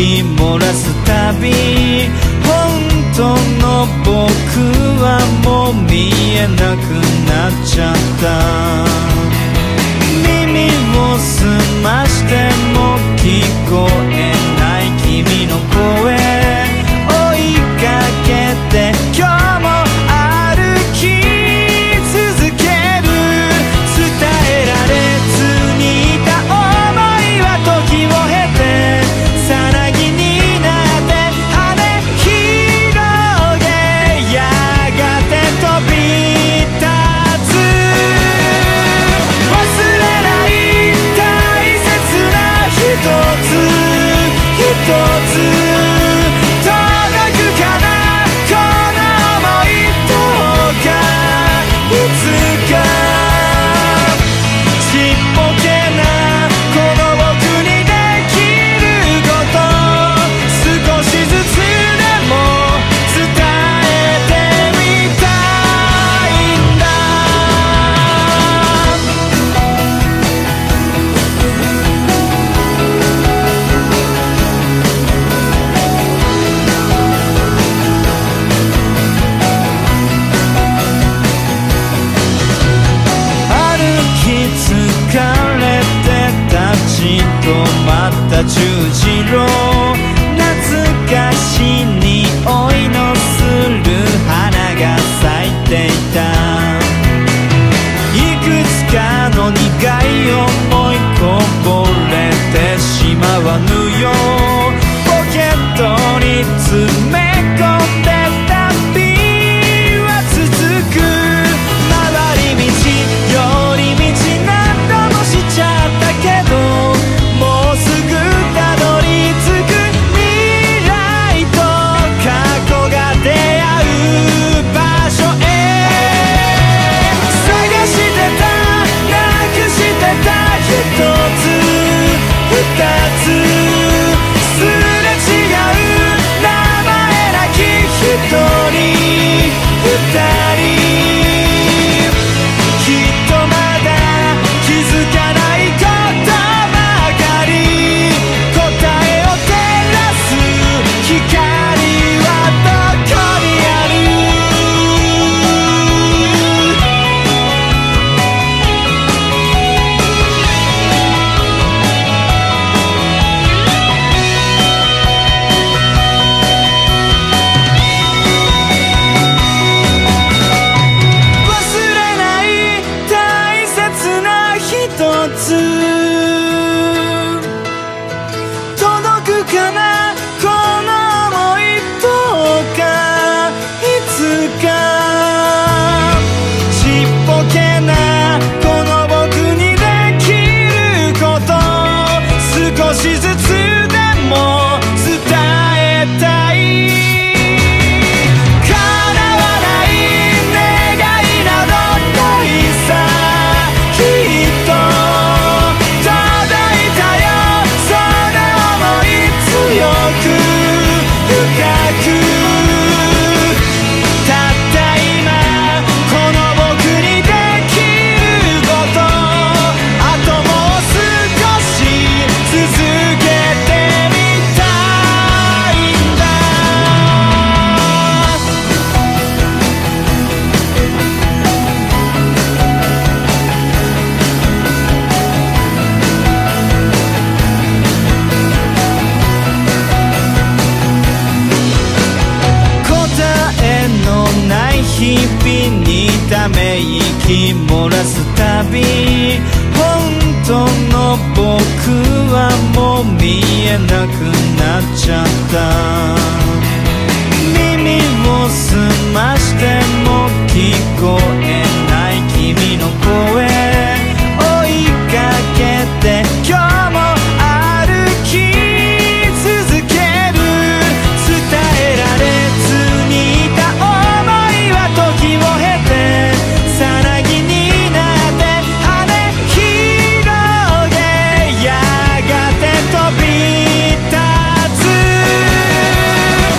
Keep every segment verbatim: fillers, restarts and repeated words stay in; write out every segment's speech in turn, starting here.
息漏らすたび本当の僕はもう見えなくなっちゃった耳を澄ましても聞こえない君の声追いかけて今日も歩き続ける伝えられずにいた想いは時を経てさなぎになって羽広げやがて飛び立つ忘れない大切な一つ一つ十字路懐かしい匂いのする花が咲いていたいくつかの苦い思いこぼれてしまわぬよポケットに詰め込んで旅は続く回り道寄り道何度もしちゃったけどもうすぐたどり着く未来と過去が出会う場所へ探してたなくしてた一つ二つすれ違う名前なき一人二人きっとまだ気づかないことばかり答えを照らす光はどこにある忘れない大切な一つ届くかなこの想いどうかいつかちっぽけなこの僕にできること少しずつでも伝えたい叶わない願いなどないさきっと届いたよその想い強く深くたった今この僕にできることあともう少し続けてみたいんだ答えのない日々にため息漏らすたび本当の僕はもう見えなくなっちゃった耳を澄ましても聞こえない君の声追いかけて今日も歩き続ける伝えられずにいた想いは時を経てさなぎになって羽広げやがて飛び立つ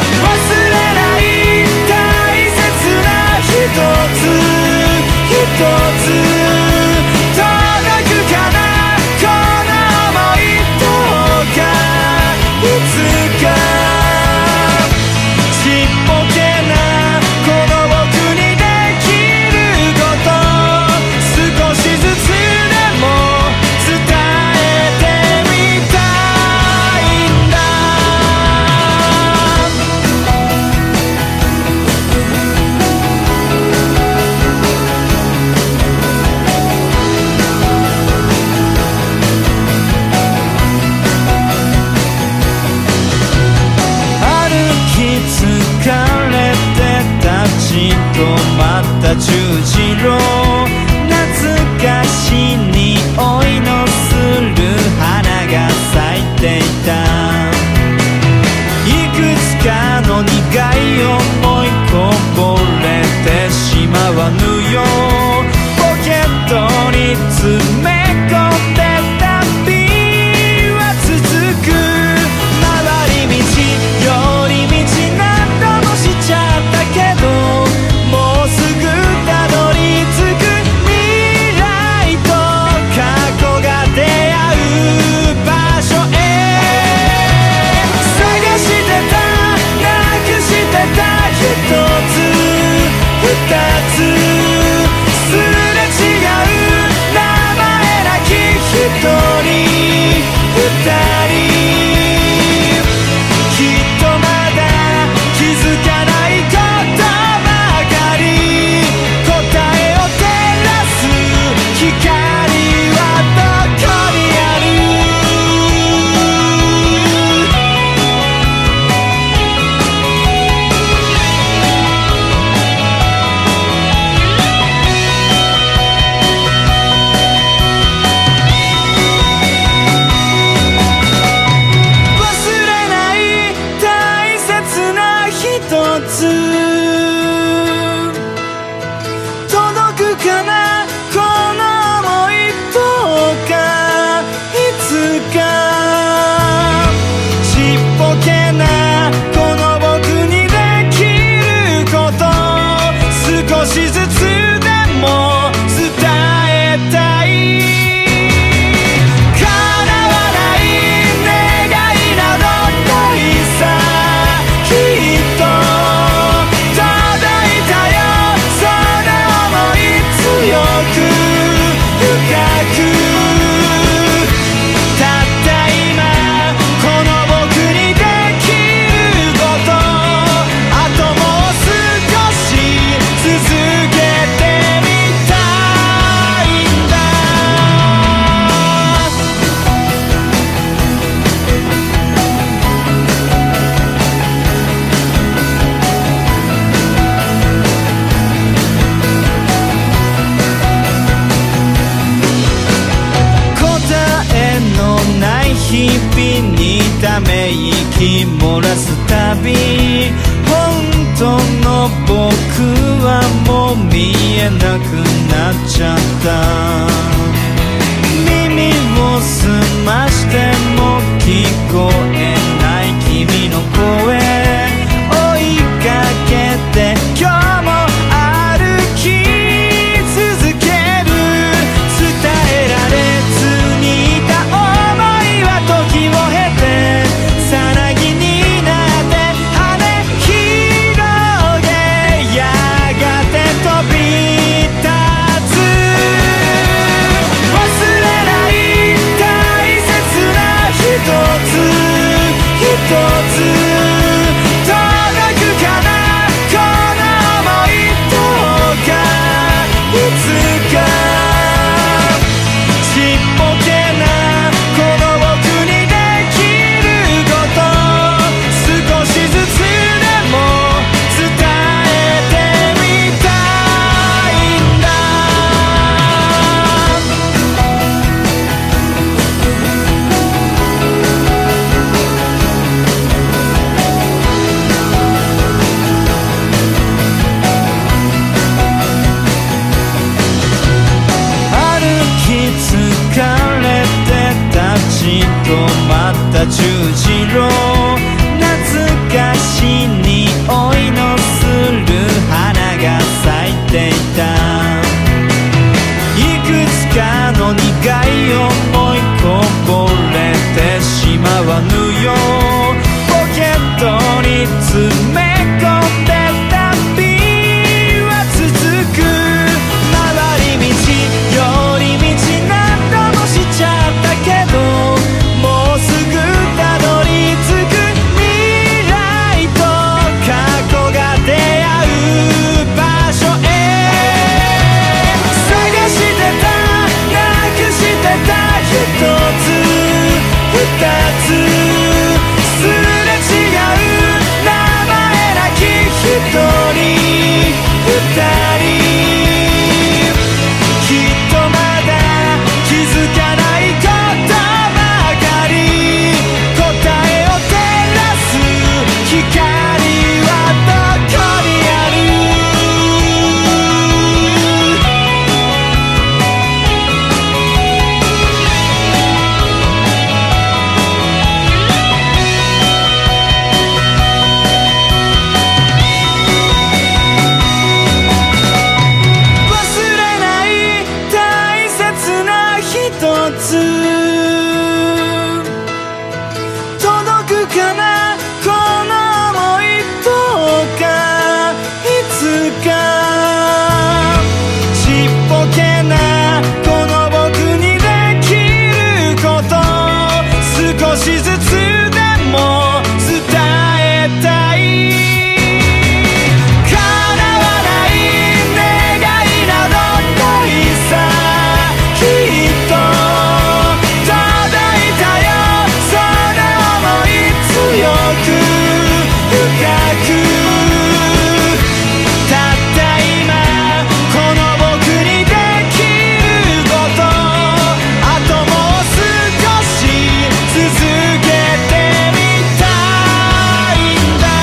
の僕はもう見えなくなっちゃった。耳を澄ましても聞こえない君の声追いかけて今日も歩き続ける。伝えられずにいた想いは時を経てさなぎになって羽広げやがて飛び立つ。忘れない大切な一つ一つ届くかなこの想いどうかいつかちっぽけなこの僕にできること少しずつでも伝えてみたいんだ。歩き疲れて立ち止まった十字路懐かしい匂いのする花が咲いていた。いくつかの苦い思いこぼれてしまわぬようポケットに詰め込んで旅は続く。回り道寄り道何度もしちゃったけどもうすぐたどり着く未来と過去が出会う場所へ探してたなくしてた一つ二つすれ違う名前なき一人二人きっとまだ気づかないことばかり答えを照らす光はどこにある。忘れない大切な一つ届くかなこの想いどうかいつかちっぽけなこの僕にできること少しずつでも伝えたい。叶わない願いなどないさきっと届いたよその想い強く深くたった今この僕にできることあともう少し続けてみたいんだ。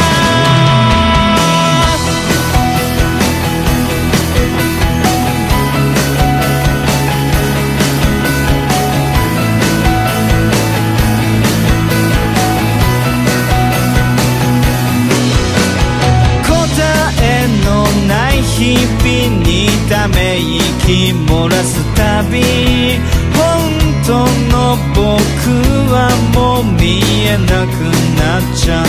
答えのない日々にため息漏らすたび本当の僕はもう見えなくなっちゃった。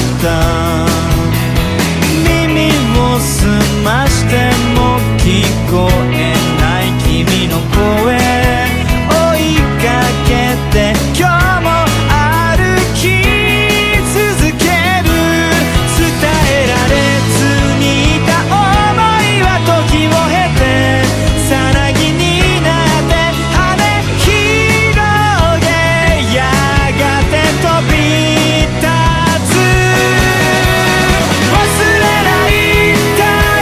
耳を澄ましても聞こえない君の声追いかけて今日も歩き続ける。伝えられずにいた想いは時を経てさなぎになって羽広げやがて飛び立つ。忘れない大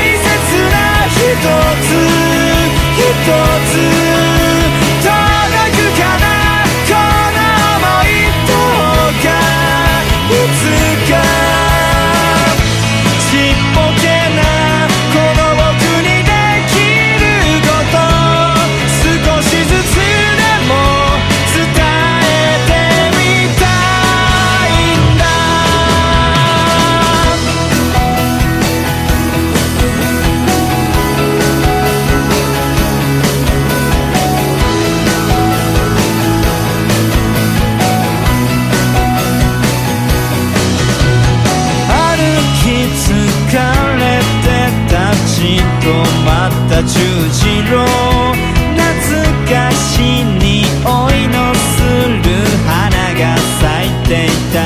田十字路、懐かしい匂いのする花が咲いていた。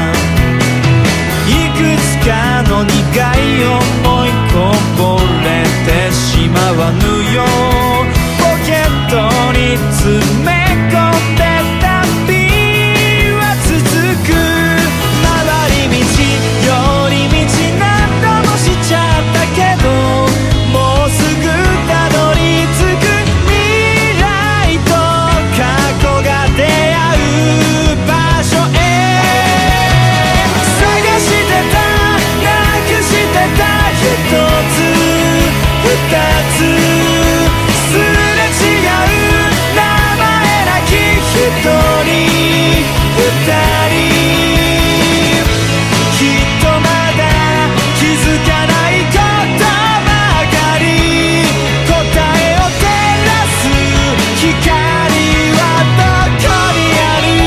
いくつかの苦い思いこぼれてしまわぬよ。ポケットに詰め込んで旅は続く。回り道寄り道何度もしちゃったけど、もうすぐたどり着く。未来と過去が出会う場所へ。探してたなくしてた一つ二つ、すれ違う名前なき一人二人。きっとまだ気づかないことばかり。答えを照らす光はどこにある。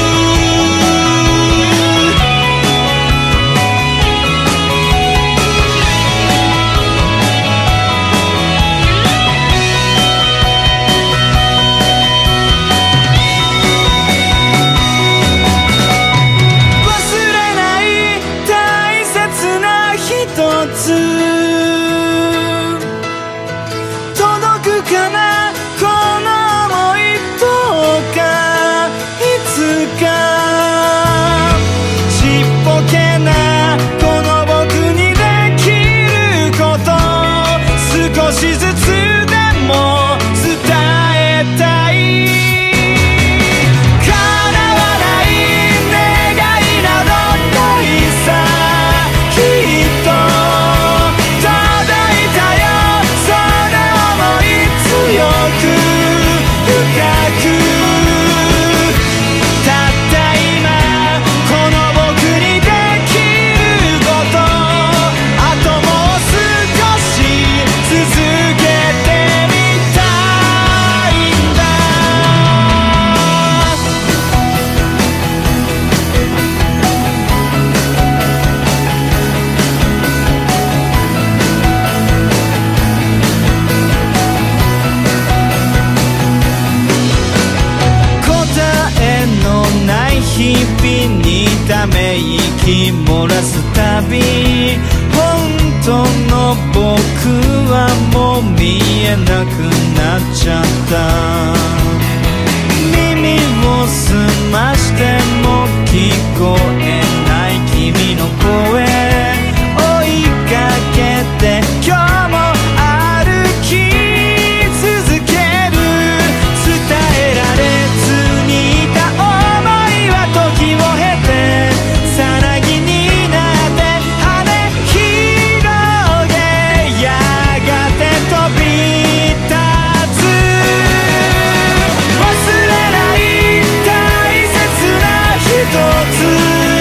忘れない大切な一つ、届くかなこの想い。どうかいつかちっぽけなこの僕にできること、少しずつでも伝えたい。叶わない願いなどないさ、きっと届いたよその想い。強く深くたった今この僕にできること、あともう少し続けてみたいんだ。答えのない日々にため息漏らすたび、本当の僕はもう見えなくなっちゃった。耳を澄ましても聞こえない君の声、追いかけて今日も歩き続ける。伝えられずにいた想いは時を経てさなぎになって羽広げ、やがて飛び立つ。忘れない大切な一つ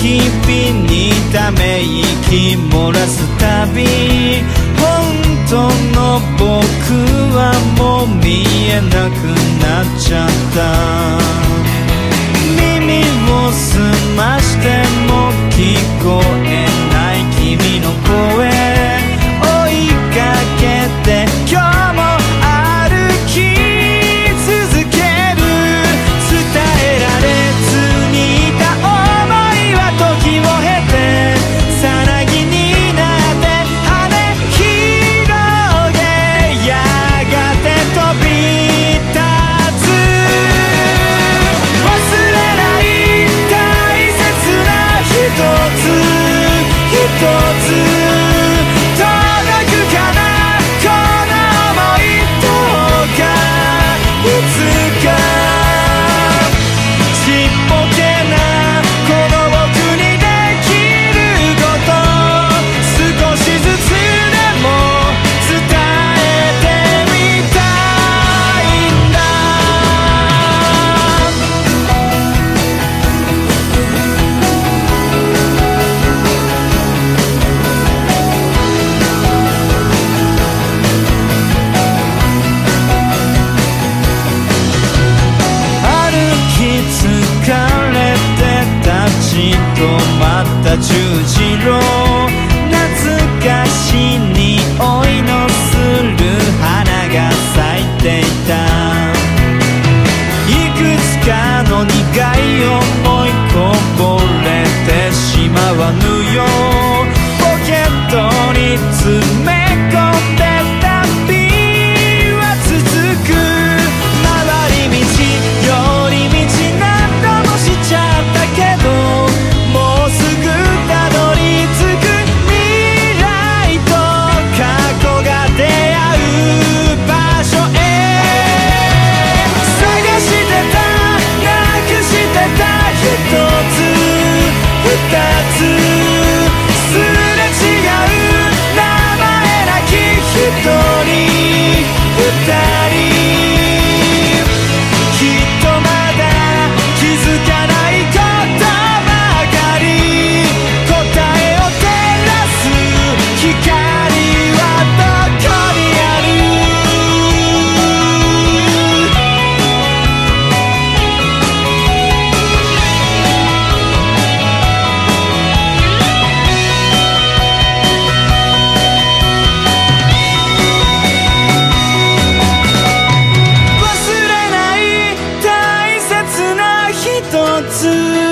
日々にため息漏らすたび、本当の僕はもう見えなくなっちゃった。耳を澄ましても聞こえない君の声追いかけて今日も歩き続ける。伝えられずにいた想いは時を経てさなぎになって羽広げやがて飛び立つ。忘れない大切な一つ一つ届くかなこの想いどうかいつかちっぽけなこの僕にできること少しずつでも伝えてみたいんだ。歩き疲れて立ち止まった十字路、懐かしい匂いのする花が咲いていた。いくつかの苦い思いこぼれてしまわぬようポケットに詰め込んで旅は続く。回り道寄り道何度もしちゃったけどもうすぐたどり着く未来と過去が出会う場所へ探してたなくしてた一つ二つすれ違う名前なき一人二人きっとまだ気づかないことばかり答えを照らす光はどこにある。忘れない大切な一つ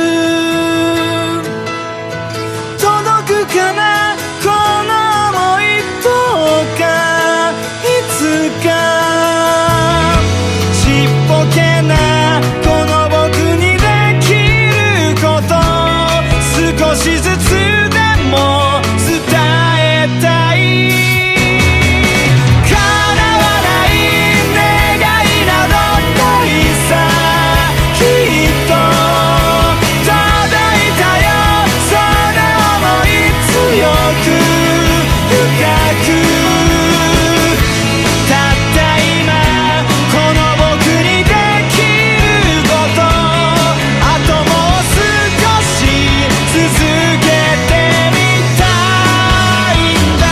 届くかなこの想いどうかいつかちっぽけなこの僕にできること少しずつでも伝えたい。叶わない願いなどないさきっと届いたよその想い強く深く。たった今この僕にできることあともう少し続けてみたいんだ。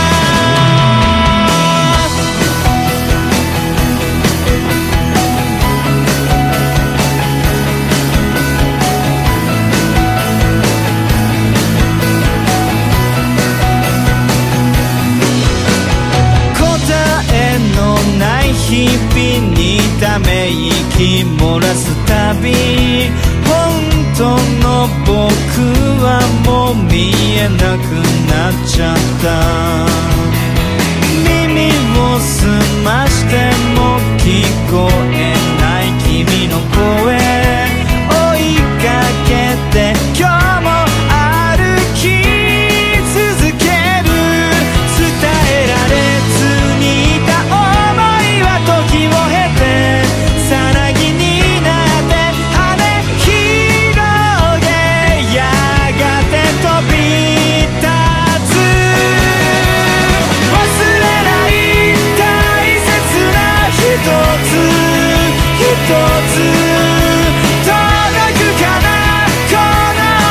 答えのない日々にため息漏らすたび、本当の僕はもう見えなくなっちゃった。耳を澄ましても聞こえない君の声追いかけて今日も歩き続ける。伝えられずにいた想いは時を経てさなぎになって羽広げやがて飛び立つ。忘れない大切な一つ一つ届くかなこの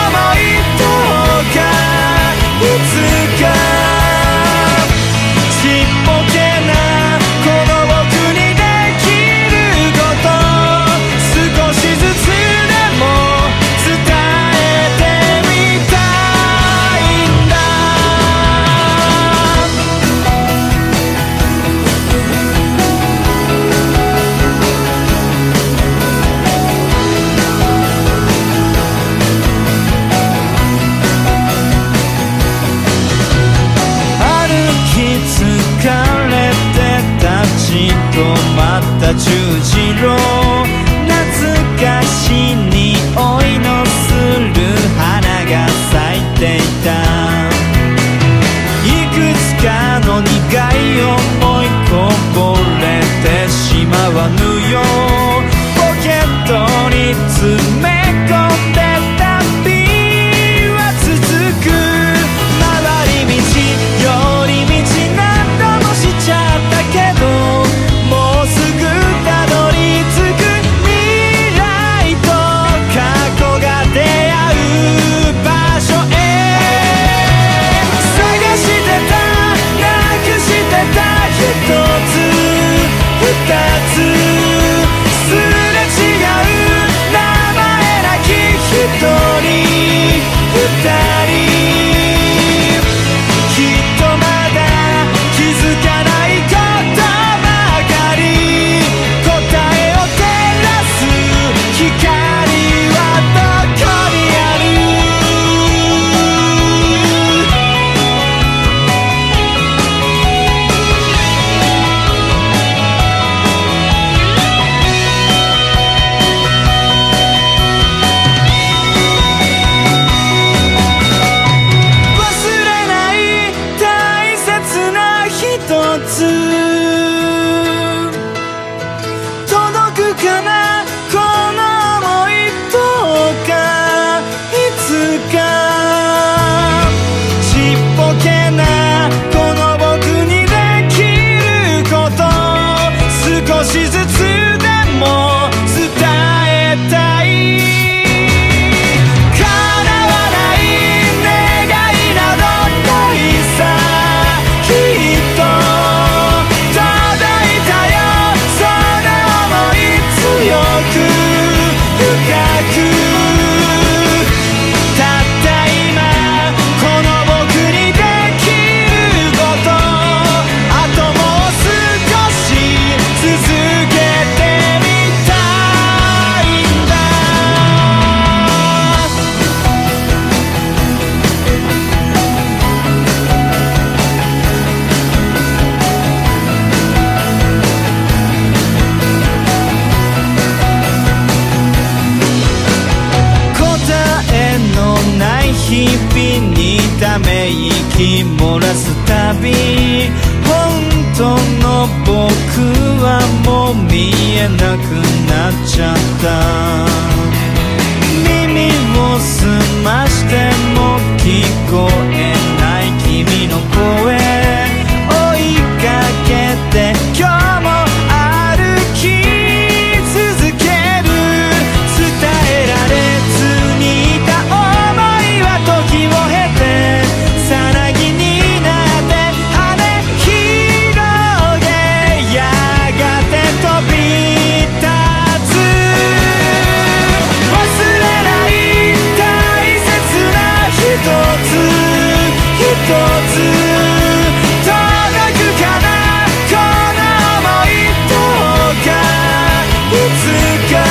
つ届くかなこの想いどうかいつか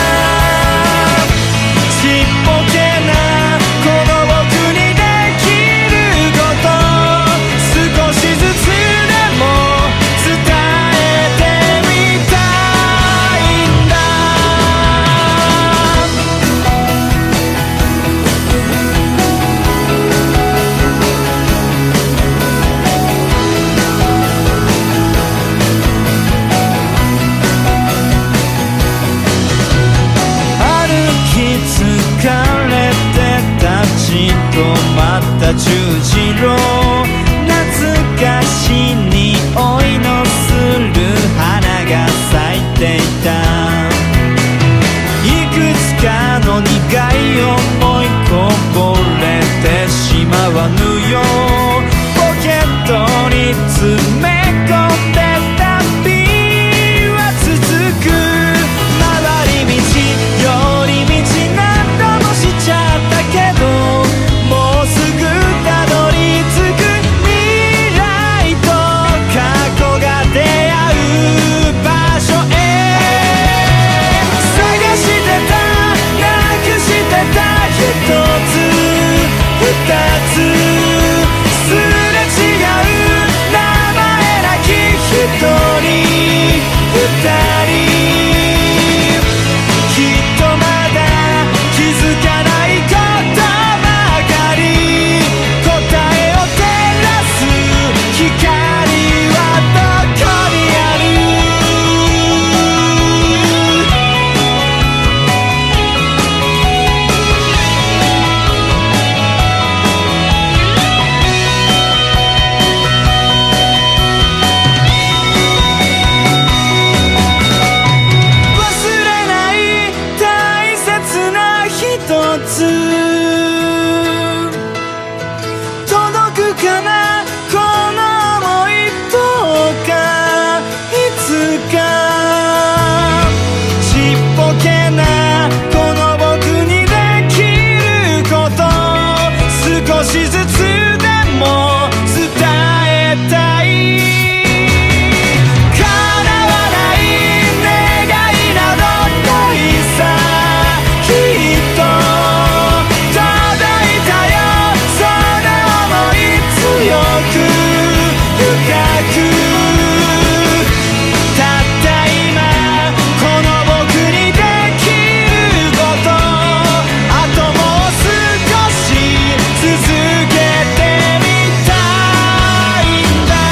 ちっぽけなこの僕にできること少しずつでも伝えてみたいんだ歩き疲れて立ち止まった十字路懐かしい匂いのする花が咲いていたいくつかの苦い思いこぼれてしまわぬよポケットに詰め込んで旅は続く回り道寄り道何度もしちゃったけどもうすぐたどり着く未来と過去が出会う場所へ探してたなくしてた一つ二つすれ違う名前なき一人二人きっとまだ気づかないことばかり答えを照らす光はどこにある忘れない大切な一つ届くかなこの想いどうかいつかちっぽけなこの僕にできること少しずつでも伝えたい叶わない願いなどないさきっと届いたよその想い強く深くたった今この僕にできることあともう少し続けてみたいんだ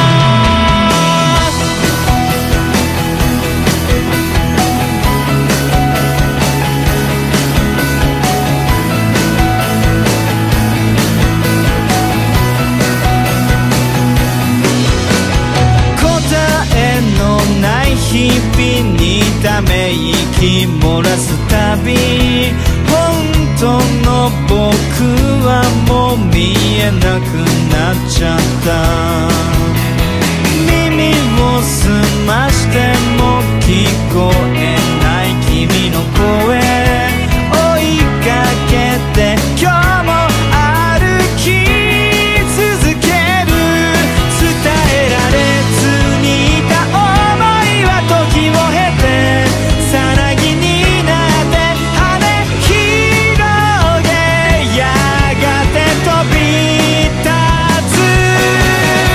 答えのない日々にため息漏らすたび本当の僕はもう見えなくなっちゃった耳を澄ましても聞こえない君の声追いかけて今日も歩き続ける伝えられずにいた想いは時を経てさなぎになって羽広げやがて飛び立つ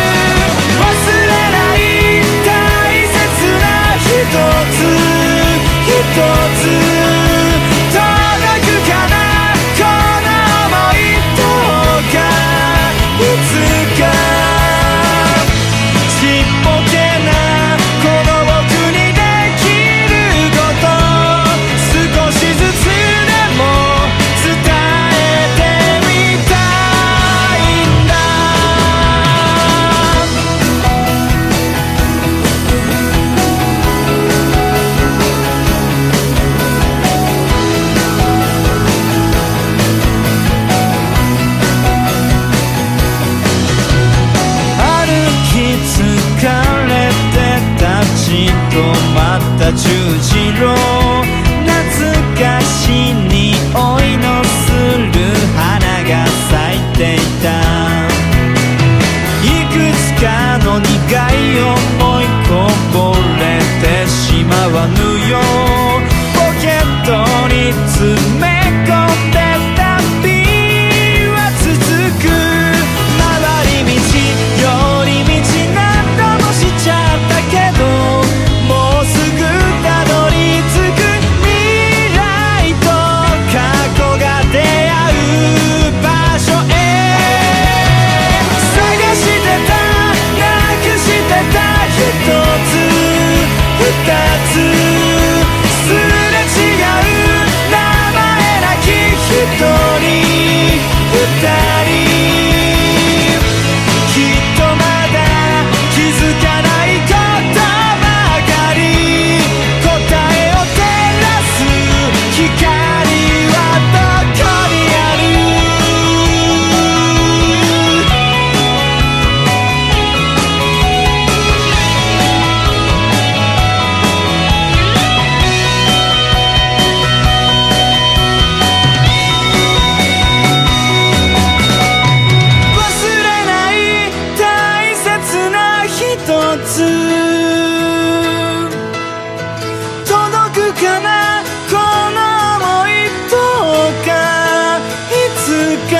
か。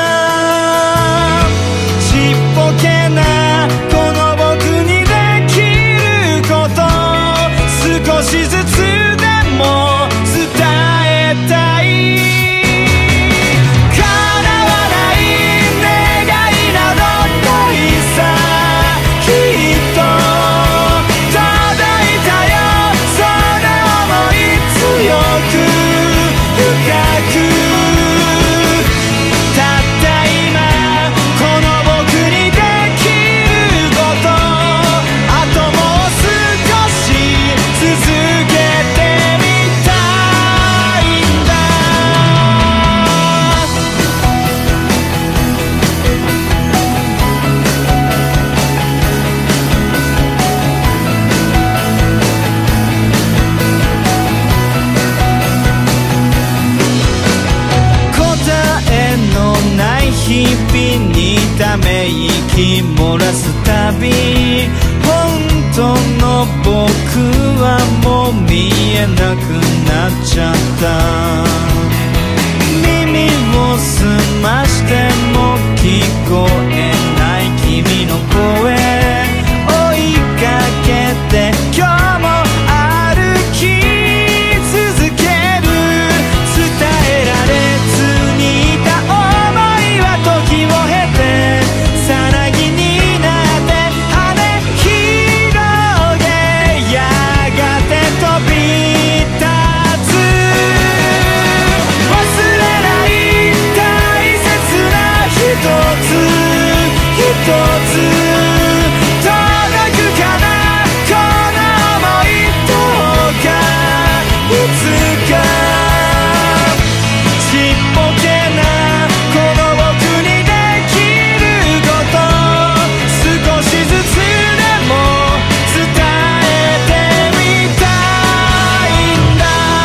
ちっぽけなこの僕にできること少しずつでも伝えたい。叶わない願いなどないさ、きっと届いたよその想い強く深く。たった今この僕にできることあともう少し続けてみたいんだ。答えのない日々にため息漏らすたび本当の僕はもう見えなくなっちゃった。耳を澄ましても聞こえない君の声追いかけて今日も歩き続ける。伝えられずにいた想いは時を経てさなぎになって羽広げやがて飛び立つ。忘れない大切な一つ一つ届くかなこの想いどうかいつか。ちっぽけなこの僕にできること少しずつでも伝えてみたいんだ。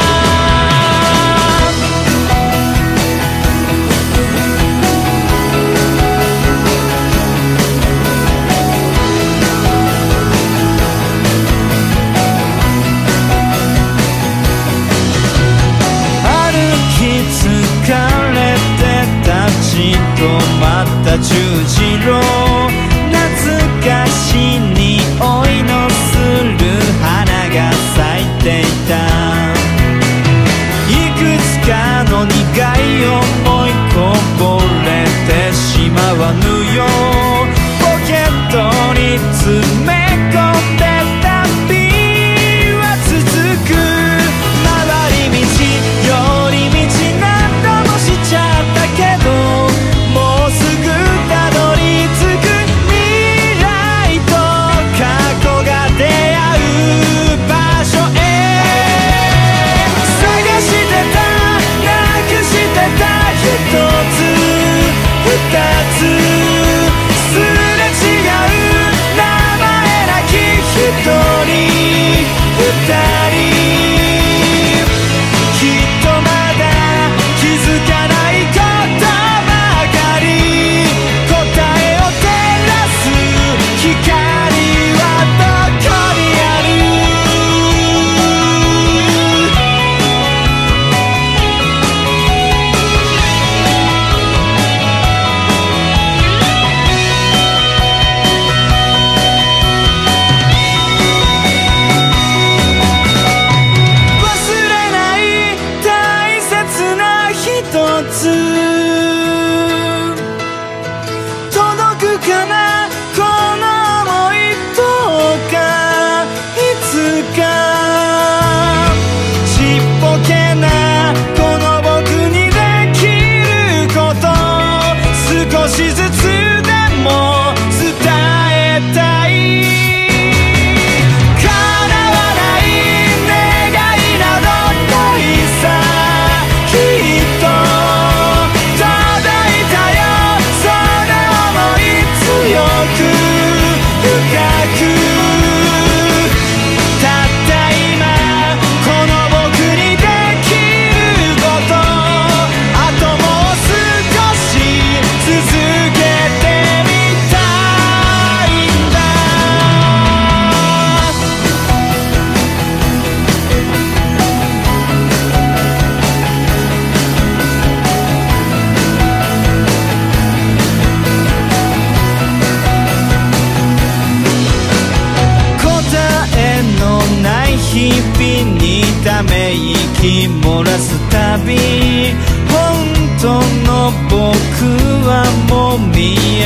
歩き疲れて立ち止まった十字路懐かしい匂いのする花が咲いていた。いくつかの苦い思いこぼれてしまわぬよポケットに詰め込んで旅は続く。回り道寄り道何度もしちゃったけどもうすぐたどり着く未来と過去が出会う場所へ。探してたなくしてた一つ二つ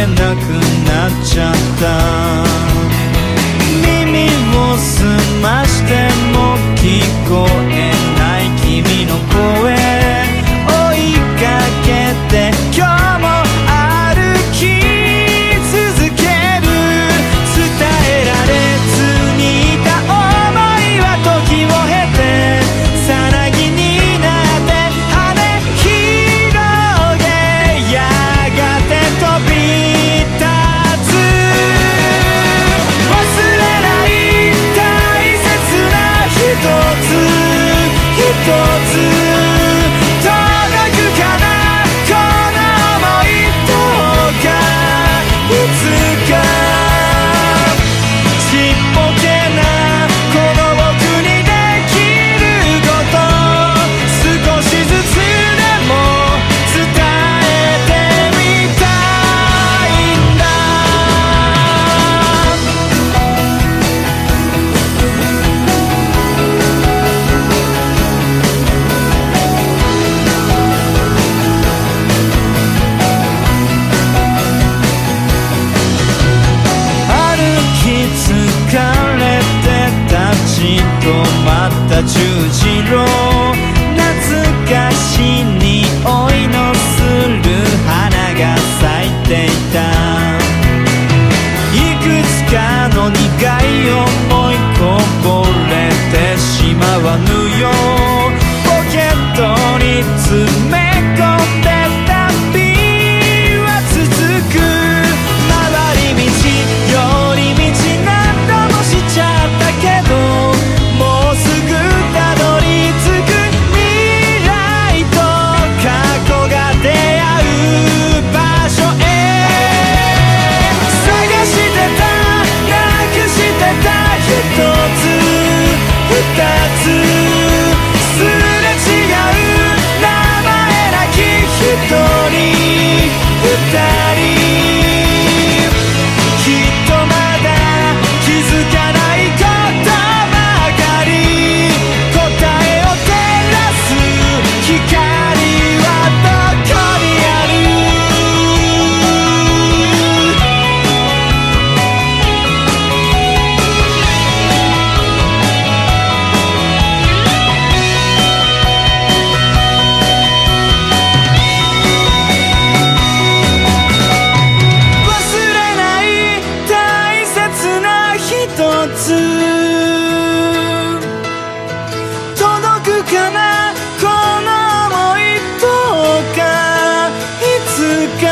えなくなっちゃった。耳を澄ましても聞こえない君の声追いかけて今日も歩き続ける。伝えられずにいた想いは時を経てさなぎになって羽広げやがて飛び立つ。忘れない大切な一つ一つ届くかなこの想いどうかいつかちっぽけなこの僕にできること少しずつでも伝えてみたいんだ。歩き疲れて立ち止まった十字路懐かしい匂いのする花が咲いていた。いくつかの苦い思いこぼれてしまわぬようポケットに詰め込んで旅は続く。回り道寄り道何度もしちゃったけどもうすぐたどり着く未来と過去が出会う場所へ探してたなくしてた一つ二つすれ違う名前なき一人二人きっとまだ気づかないことばかり答えを照らす光はどこにある。忘れない大切な一つ届くかなこの想いどうかいつか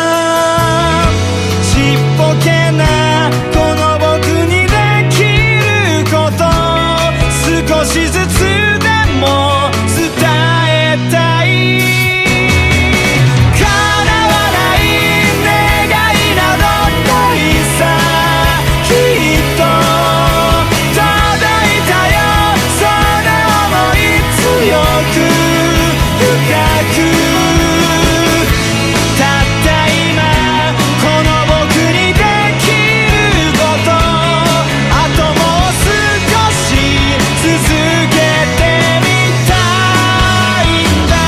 ちっぽけなこの僕にできること少しずつでも伝えたい。叶わない願いなどないさきっと届いたよその想い強く深くたった今この僕にできることあともう少し続けてみたいんだ。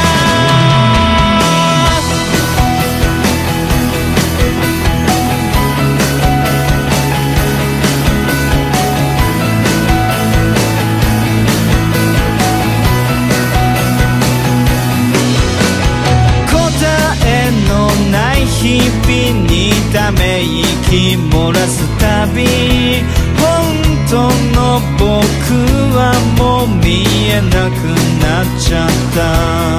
答えのない日々にため息漏らすたび本当の僕はもう見えなくなっちゃった。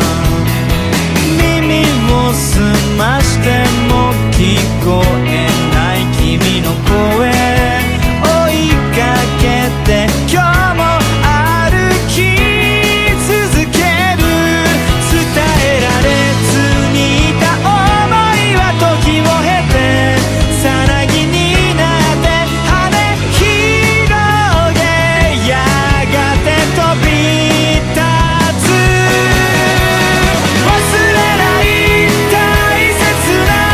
耳を澄ましても聞こえない君の声追いかけて今日も歩き続ける。伝えられずにいた想いは時を経てさなぎになって羽広げやがて飛び立つ。忘れない大切な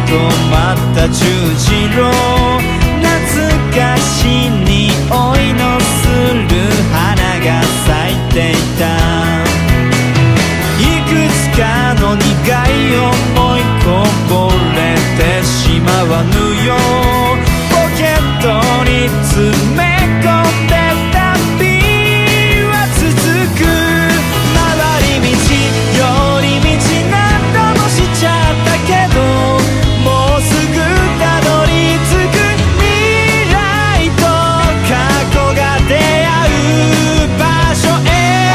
止まった十字路、懐かしい匂いのする花が咲いていた。いくつかの苦い思いこぼれてしまわぬよ。ポケットに詰め込んで旅は続く。回り道寄り道何度もしちゃったけど、もうすぐたどり着く。未来と過去が出会う場所へ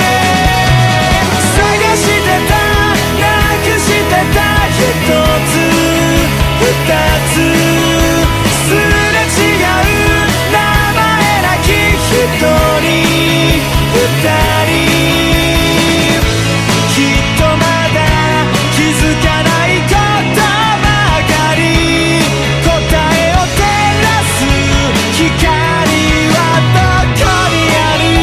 探してた、なくしてた一つ二つすれ違う名前なき一人二人、きっとまだ気づかないことばかり。答えを照らす光はどこにある。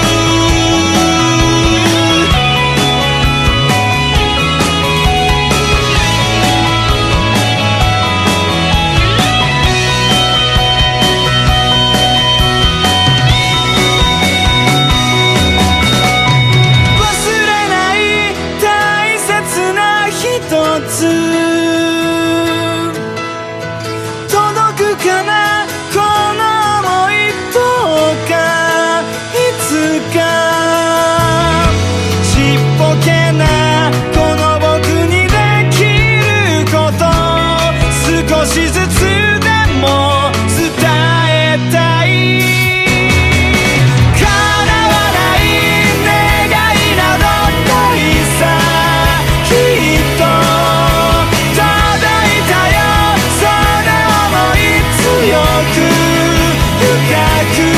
忘れない大切な一つ、届くかなこの想い、どうかいつか。ちっぽけなこの僕にできること、少しずつでも伝えたい。叶わない願いなどないさ、きっと届いたよその想い、強く深く。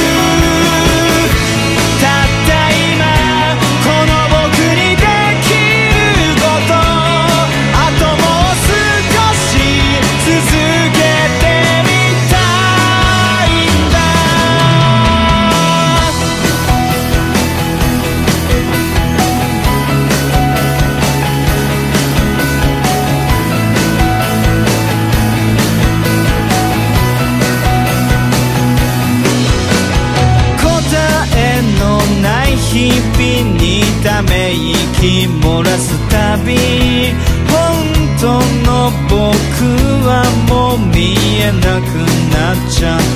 たった今この僕にできること、あともう少し続けてみたいんだ。答えのない日々にため息漏らすたび、本当の僕はもう見えなくなっちゃった。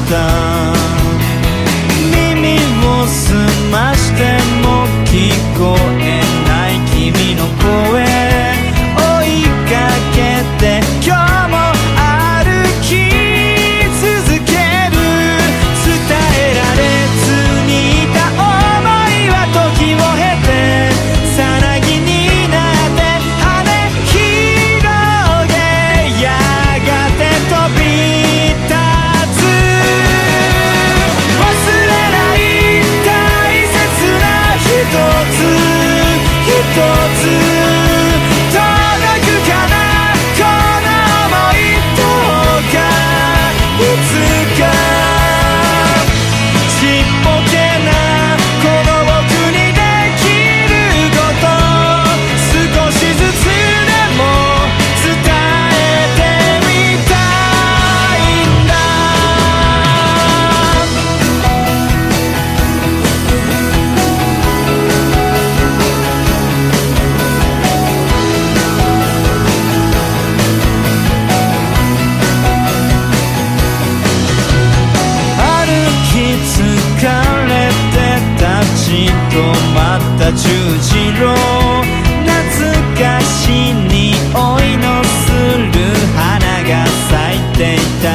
耳を澄ましても聞こえない君の声、追いかけて今日も歩き続ける。伝えられずにいた想いは時を経てさなぎになって羽広げ、やがて飛び立つ。忘れない大切な一つ一つ、届くかなこの想い、どうかいつか。ちっぽけなこの僕にできること、少しずつでも伝えてみたいんだ。歩き疲れて立ち止まった十字路、懐かしい匂いのする花が咲いていた。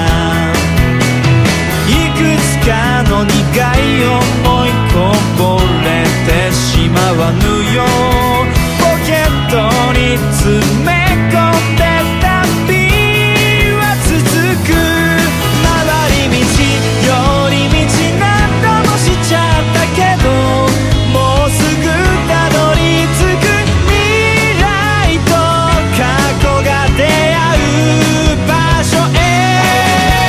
いくつかの苦い思いこぼれてしまわぬよ。ポケットに詰め込んで旅は続く。回り道寄り道何度もしちゃったけど、もうすぐたどり着く。未来と過去が出会う場所へ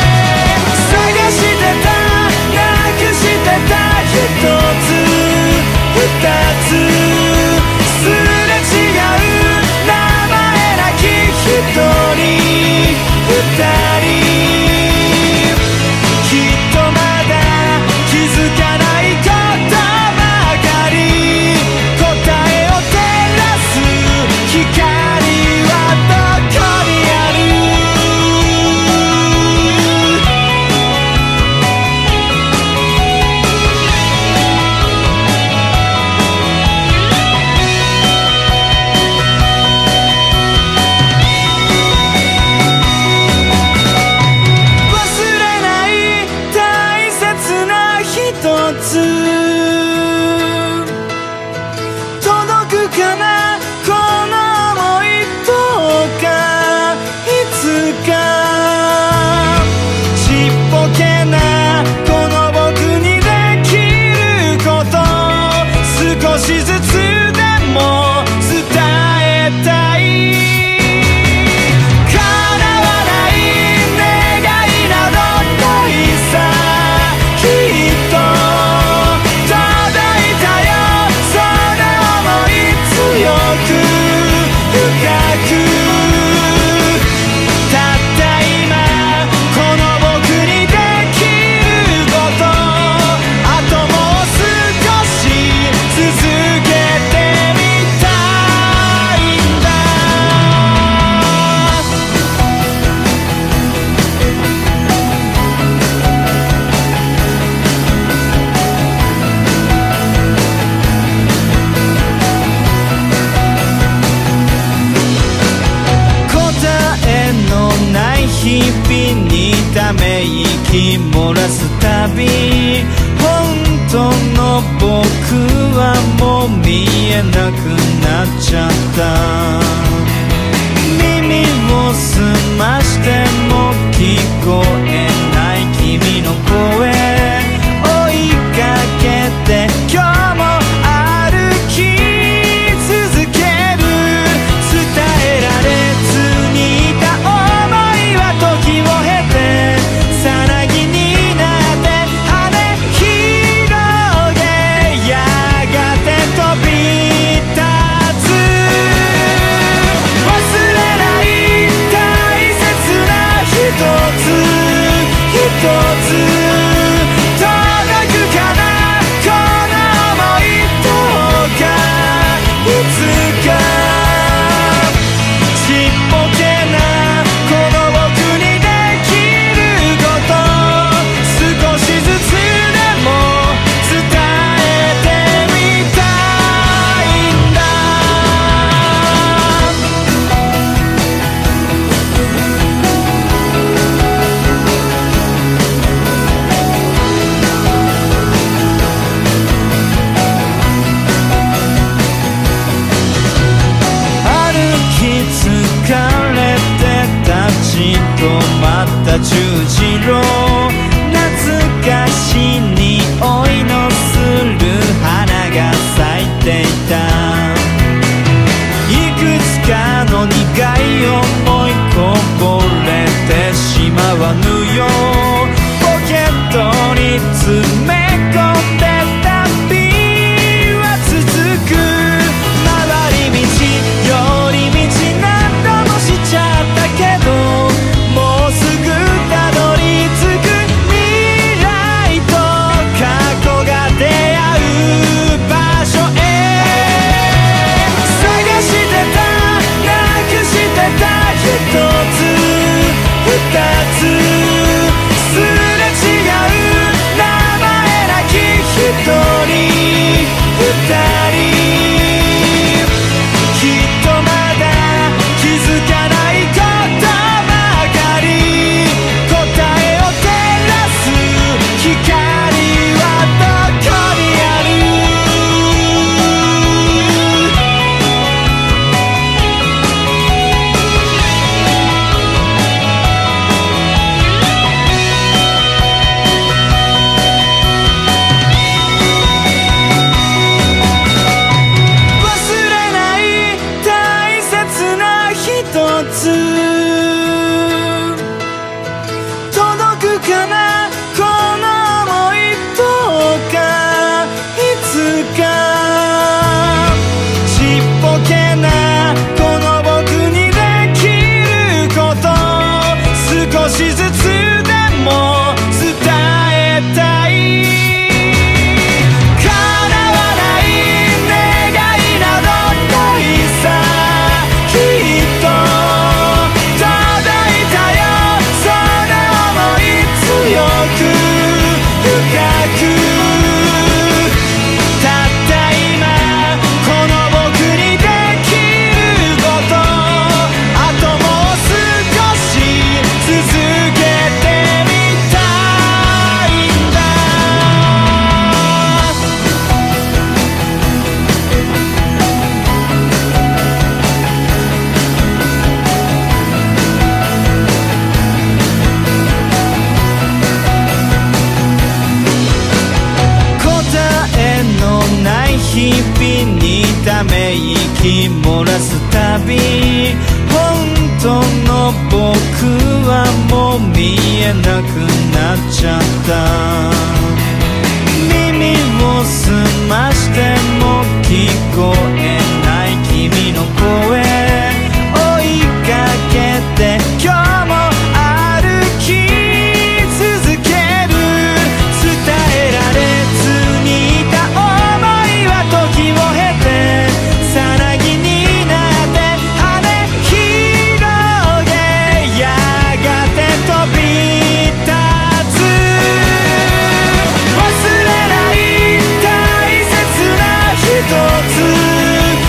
にため息漏らすたび本当の僕はもう見えなくなっちゃった耳を澄ましても聞こえない君の声追いかけて今日も歩き続ける伝えられずにいた想いは時を経てさなぎになって羽広げやがて飛び立つ忘れない大切な一つ一つ十字路懐かしい匂いのする花が咲いていたいくつかの苦い思いこぼれてしまわぬよポケットに詰め込んで旅は続く回り道寄り道何度もしちゃったけどもうすぐたどり着く未来と過去が出会う場所へ探してたなくしてた一つ二つすれ違う名前なき一人二人きっとまだ気づかないことばかり答えを照らす光はどこにある忘れない大切な一つ届くかなこの想いどうかいつかちっぽけなこの僕にできること少しずつでも伝えたい叶わない願いなどないさきっと届いたよその想い強く深くたった今この僕にできることあともう少し続けてみたいんだ答えのない日々にため息漏らすたび本当の僕はもう見えなくなっちゃった耳を澄ましても聞こえない君の声追いかけて今日も歩き続ける伝えられずにいた想いは時を経てさなぎになって羽広げやがて飛び立つ忘れない大切な一つ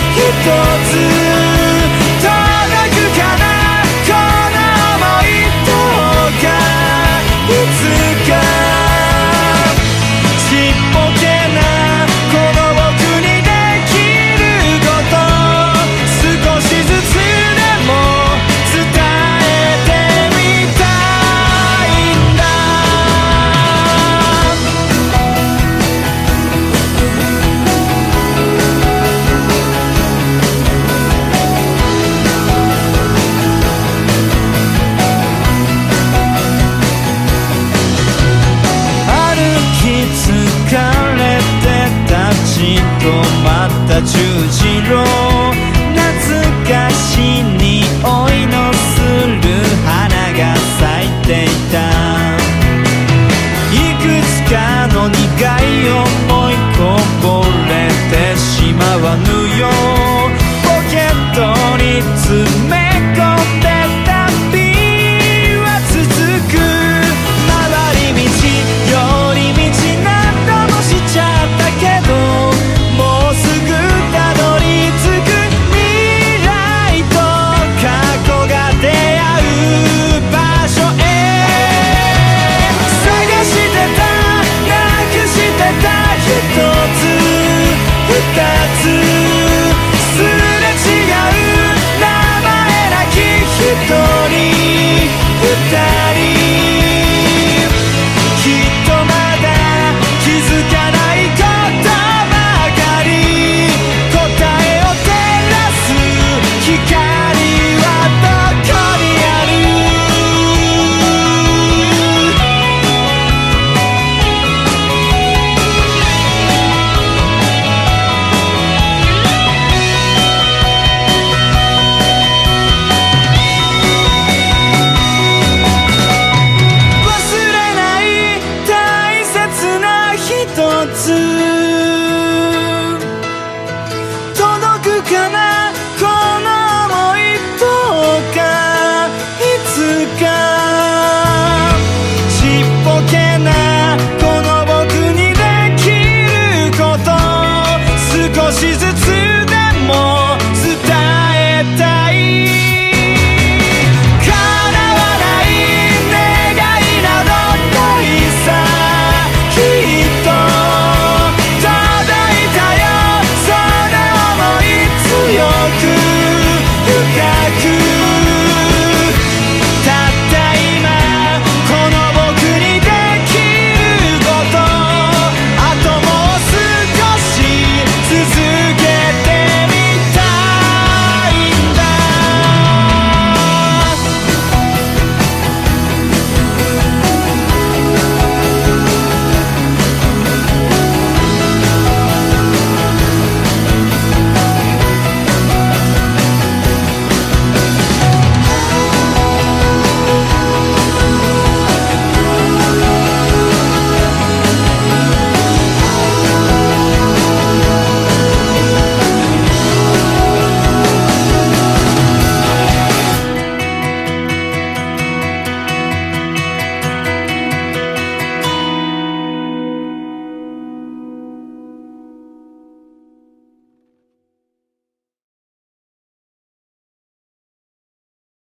た。いくつかの苦い思いこぼれてしまわぬようポケットに詰め